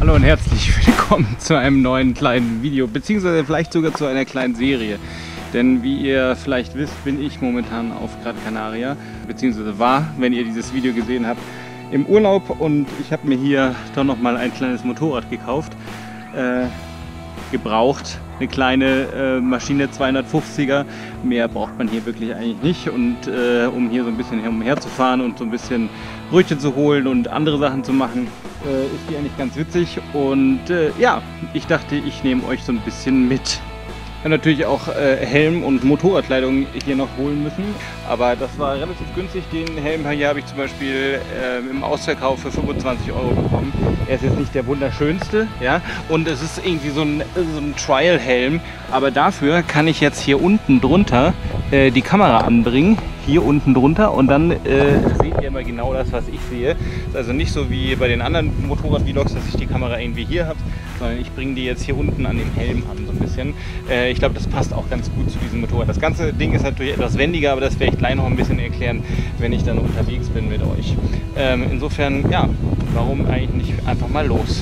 Hallo und herzlich willkommen zu einem neuen kleinen Video, beziehungsweise vielleicht sogar zu einer kleinen Serie. Denn wie ihr vielleicht wisst, bin ich momentan auf Gran Canaria, beziehungsweise war, wenn ihr dieses Video gesehen habt, im Urlaub, und ich habe mir hier doch noch mal ein kleines Motorrad gekauft, gebraucht. Eine kleine Maschine, 250er, mehr braucht man hier wirklich eigentlich nicht, und um hier so ein bisschen umher zu fahren und so ein bisschen Brötchen zu holen und andere Sachen zu machen, ist die eigentlich ganz witzig, und ja, ich dachte, ich nehme euch so ein bisschen mit. Ich habe natürlich auch Helm und Motorradkleidung hier noch holen müssen, aber das war relativ günstig. Den Helm hier habe ich zum Beispiel im Ausverkauf für 25 € bekommen. Er ist jetzt nicht der wunderschönste, ja, und es ist irgendwie so ein Trial-Helm, aber dafür kann ich jetzt hier unten drunter die Kamera anbringen, hier unten drunter, und dann seht ihr immer genau das, was ich sehe. Ist also nicht so wie bei den anderen Motorrad-Vlogs, dass ich die Kamera irgendwie hier habe, sondern ich bringe die jetzt hier unten an dem Helm an, so ein bisschen. Ich glaube, das passt auch ganz gut zu diesem Motorrad. Das ganze Ding ist natürlich etwas wendiger, aber das werde ich gleich noch ein bisschen erklären, wenn ich dann unterwegs bin mit euch. Insofern, ja, warum eigentlich nicht einfach mal los?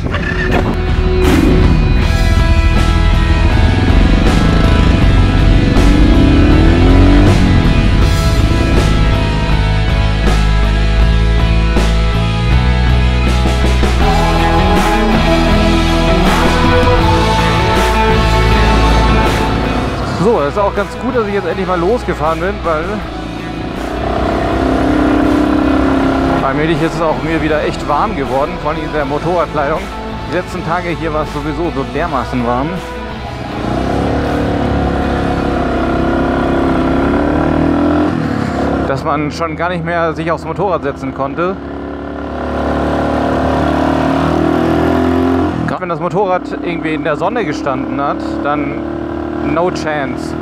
So, das ist auch ganz gut, dass ich jetzt endlich mal losgefahren bin, weil allmählich ist es auch mir wieder echt warm geworden, vor allem in der Motorradkleidung. Die letzten Tage hier war es sowieso so dermaßen warm. Dass man schon gar nicht mehr sich aufs Motorrad setzen konnte. Gerade wenn das Motorrad irgendwie in der Sonne gestanden hat, dann no chance.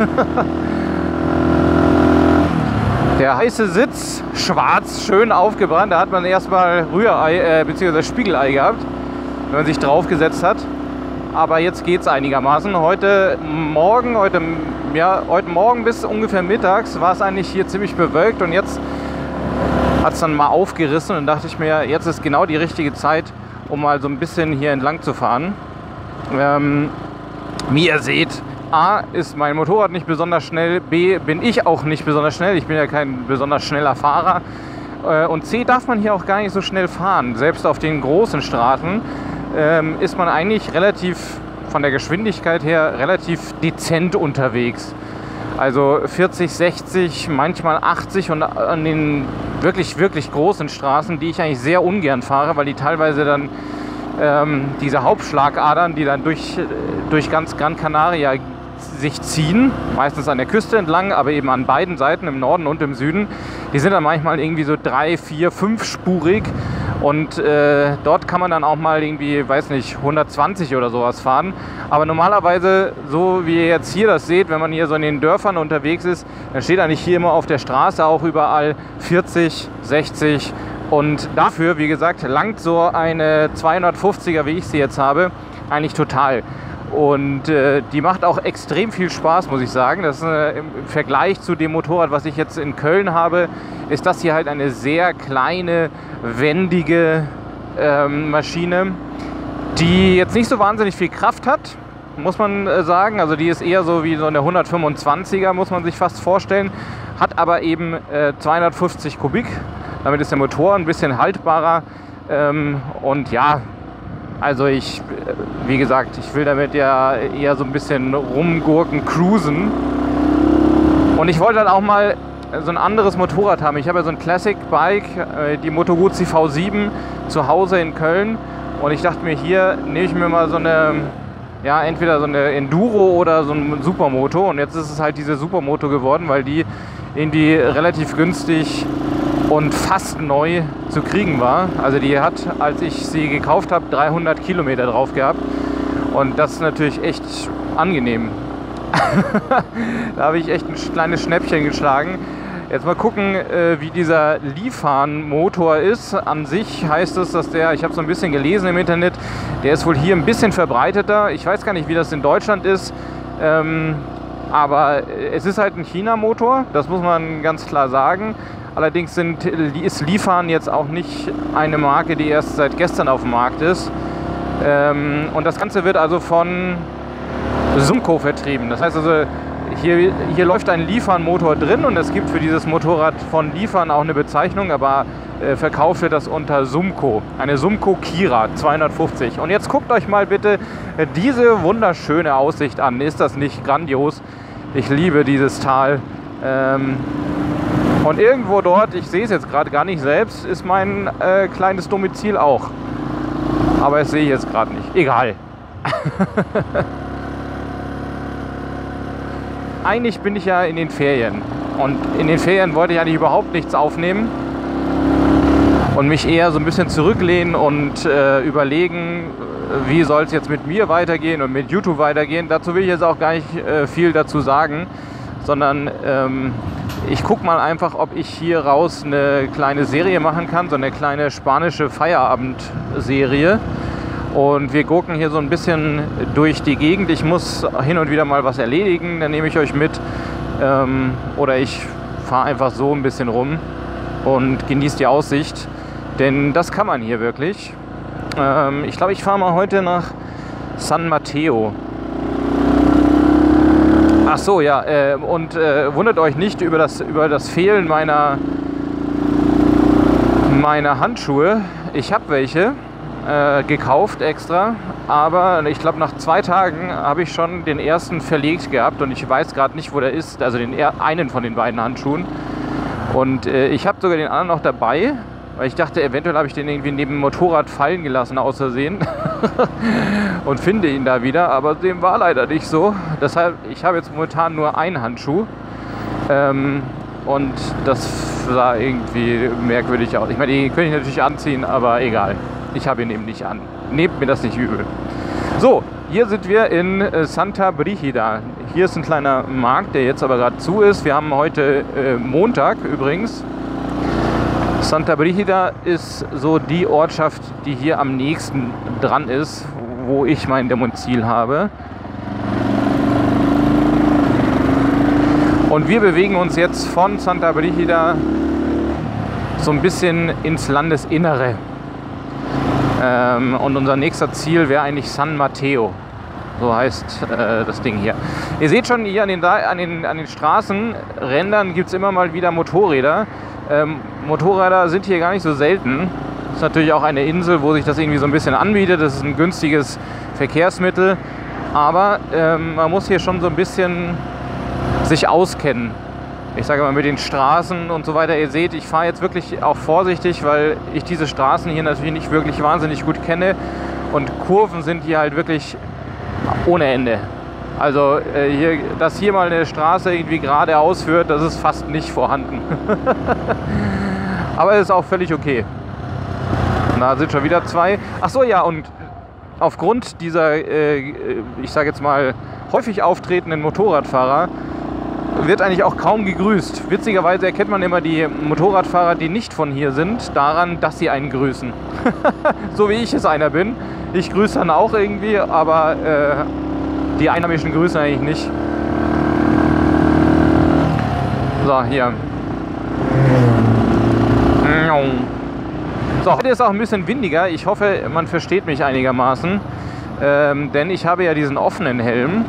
Der heiße Sitz, schwarz, schön aufgebrannt. Da hat man erstmal Rührei bzw. Spiegelei gehabt, wenn man sich drauf gesetzt hat. Aber jetzt geht es einigermaßen. Heute Morgen bis ungefähr mittags war es eigentlich hier ziemlich bewölkt, und jetzt hat es dann mal aufgerissen, und dachte ich mir, jetzt ist genau die richtige Zeit, um mal so ein bisschen hier entlang zu fahren. Wie ihr seht, A, ist mein Motorrad nicht besonders schnell, B, bin ich auch nicht besonders schnell, ich bin ja kein besonders schneller Fahrer, und C, darf man hier auch gar nicht so schnell fahren. Selbst auf den großen Straßen ist man eigentlich relativ, von der Geschwindigkeit her, relativ dezent unterwegs. Also 40, 60, manchmal 80, und an den wirklich, wirklich großen Straßen, die ich eigentlich sehr ungern fahre, weil die teilweise dann diese Hauptschlagadern, die dann durch ganz Gran Canaria sich ziehen, meistens an der Küste entlang, aber eben an beiden Seiten, im Norden und im Süden, die sind dann manchmal irgendwie so 3, 4, 5-spurig, und dort kann man dann auch mal irgendwie, weiß nicht, 120 oder sowas fahren. Aber normalerweise, so wie ihr jetzt hier das seht, wenn man hier so in den Dörfern unterwegs ist, dann steht eigentlich hier immer auf der Straße auch überall 40, 60. Und dafür, wie gesagt, langt so eine 250er, wie ich sie jetzt habe, eigentlich total. Und die macht auch extrem viel Spaß, muss ich sagen. Das ist, im Vergleich zu dem Motorrad, was ich jetzt in Köln habe, ist das hier halt eine sehr kleine, wendige Maschine, die jetzt nicht so wahnsinnig viel Kraft hat, muss man sagen. Also die ist eher so wie so eine 125er, muss man sich fast vorstellen, hat aber eben 250 Kubik. Damit ist der Motor ein bisschen haltbarer, und ja, also wie gesagt, ich will damit ja eher so ein bisschen rumgurken, cruisen. Und ich wollte dann auch mal so ein anderes Motorrad haben. Ich habe ja so ein Classic Bike, die Moto Guzzi V7, zu Hause in Köln, und ich dachte mir, hier nehme ich mir mal so eine, ja, entweder so eine Enduro oder so ein Supermoto, und jetzt ist es halt diese Supermoto geworden, weil die irgendwie relativ günstig und fast neu zu kriegen war. Also die hat, als ich sie gekauft habe, 300 Kilometer drauf gehabt, und das ist natürlich echt angenehm. Da habe ich echt ein kleines Schnäppchen geschlagen. Jetzt mal gucken, wie dieser Lifan-Motor ist. An sich heißt es, dass der, ich habe so ein bisschen gelesen im Internet, der ist wohl hier ein bisschen verbreiteter. Ich weiß gar nicht, wie das in Deutschland ist. Aber es ist halt ein China-Motor, das muss man ganz klar sagen. Allerdings ist Lifan jetzt auch nicht eine Marke, die erst seit gestern auf dem Markt ist. Und das Ganze wird also von Sumco vertrieben. Das heißt also, hier läuft ein Liefern-Motor drin und es gibt für dieses Motorrad von Liefern auch eine Bezeichnung, aber verkauft wird das unter Sumco. Eine Sumco Kira 250. Und jetzt guckt euch mal bitte diese wunderschöne Aussicht an. Ist das nicht grandios? Ich liebe dieses Tal. Und irgendwo dort, ich sehe es jetzt gerade gar nicht selbst, ist mein kleines Domizil auch. Aber das sehe ich jetzt gerade nicht. Egal. Eigentlich bin ich ja in den Ferien. Und in den Ferien wollte ich eigentlich überhaupt nichts aufnehmen. Und mich eher so ein bisschen zurücklehnen und überlegen, wie soll es jetzt mit mir weitergehen und mit YouTube weitergehen. Dazu will ich jetzt auch gar nicht viel dazu sagen, sondern ich gucke mal einfach, ob ich hier raus eine kleine Serie machen kann, so eine kleine spanische Feierabendserie. Und wir gucken hier so ein bisschen durch die Gegend. Ich muss hin und wieder mal was erledigen, dann nehme ich euch mit. Oder ich fahre einfach so ein bisschen rum und genieße die Aussicht. Denn das kann man hier wirklich. Ich glaube, ich fahre mal heute nach San Mateo. Ach so, ja. Und wundert euch nicht über das Fehlen meiner Handschuhe. Ich habe welche gekauft extra. Aber ich glaube, nach 2 Tagen habe ich schon den ersten verlegt gehabt. Und ich weiß gerade nicht, wo der ist. Also einen von den beiden Handschuhen. Und ich habe sogar den anderen noch dabei. Weil ich dachte, eventuell habe ich den irgendwie neben dem Motorrad fallen gelassen, aus Versehen. Und finde ihn da wieder. Aber dem war leider nicht so. Deshalb, ich habe jetzt momentan nur einen Handschuh. Und das sah irgendwie merkwürdig aus. Ich meine, den könnte ich natürlich anziehen, aber egal. Ich habe ihn eben nicht an. Nehmt mir das nicht übel. So, hier sind wir in Santa Brígida. Hier ist ein kleiner Markt, der jetzt aber gerade zu ist. Wir haben heute Montag übrigens. Santa Brígida ist so die Ortschaft, die hier am nächsten dran ist, wo ich mein Domizil habe. Und wir bewegen uns jetzt von Santa Brígida so ein bisschen ins Landesinnere. Und unser nächster Ziel wäre eigentlich San Mateo. So heißt das Ding hier. Ihr seht schon, hier an den Straßenrändern gibt es immer mal wieder Motorräder. Motorräder sind hier gar nicht so selten. Das ist natürlich auch eine Insel, wo sich das irgendwie so ein bisschen anbietet. Das ist ein günstiges Verkehrsmittel. Aber man muss hier schon so ein bisschen sich auskennen. Ich sage mal mit den Straßen und so weiter. Ihr seht, ich fahre jetzt wirklich auch vorsichtig, weil ich diese Straßen hier natürlich nicht wirklich wahnsinnig gut kenne. Und Kurven sind hier halt wirklich ohne Ende. Also dass hier mal eine Straße irgendwie geradeaus führt, das ist fast nicht vorhanden. Aber es ist auch völlig okay. Da sind schon wieder 2. Ach so, ja, und aufgrund dieser, ich sage jetzt mal, häufig auftretenden Motorradfahrer wird eigentlich auch kaum gegrüßt. Witzigerweise erkennt man immer die Motorradfahrer, die nicht von hier sind, daran, dass sie einen grüßen. So wie ich es einer bin. Ich grüße dann auch irgendwie, aber die Einheimischen grüßen eigentlich nicht. So, hier. So, heute ist auch ein bisschen windiger. Ich hoffe, man versteht mich einigermaßen. Denn ich habe ja diesen offenen Helm.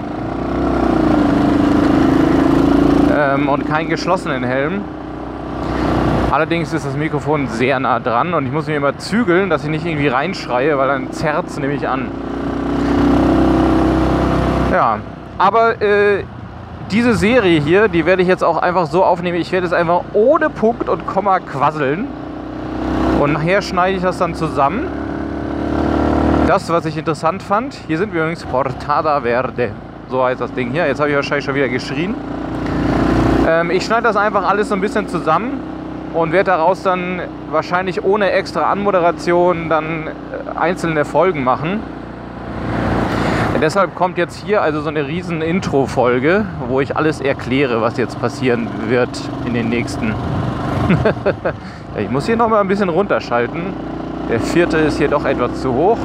Und keinen geschlossenen Helm. Allerdings ist das Mikrofon sehr nah dran und ich muss mich immer zügeln, dass ich nicht irgendwie reinschreie, weil dann zerrt es nämlich an. Ja, aber diese Serie hier, die werde ich jetzt auch einfach so aufnehmen. Ich werde es einfach ohne Punkt und Komma quasseln. Und nachher schneide ich das dann zusammen. Das, was ich interessant fand, hier sind wir übrigens Portada Verde. So heißt das Ding hier. Jetzt habe ich wahrscheinlich schon wieder geschrien. Ich schneide das einfach alles so ein bisschen zusammen und werde daraus dann wahrscheinlich ohne extra Anmoderation dann einzelne Folgen machen. Deshalb kommt jetzt hier also so eine riesen Intro-Folge, wo ich alles erkläre, was jetzt passieren wird in den nächsten. Ja, ich muss hier noch mal ein bisschen runterschalten. Der 4. ist hier doch etwas zu hoch.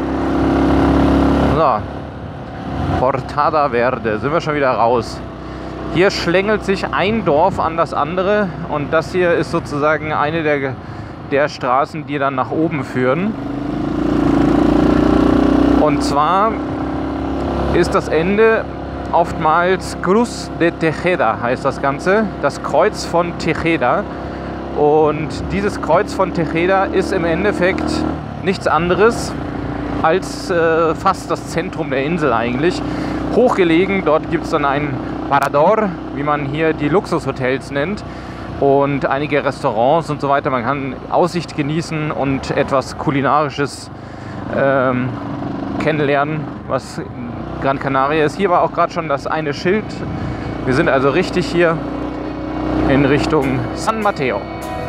So, Portada Verde, sind wir schon wieder raus. Hier schlängelt sich ein Dorf an das andere und das hier ist sozusagen eine der Straßen, die dann nach oben führen. Und zwar ist das Ende oftmals Cruz de Tejeda, heißt das Ganze, das Kreuz von Tejeda. Und dieses Kreuz von Tejeda ist im Endeffekt nichts anderes als fast das Zentrum der Insel eigentlich. Hochgelegen, dort gibt es dann ein Parador, wie man hier die Luxushotels nennt, und einige Restaurants und so weiter. Man kann Aussicht genießen und etwas Kulinarisches kennenlernen, was Gran Canaria ist. Hier war auch gerade schon das eine Schild. Wir sind also richtig hier in Richtung San Mateo.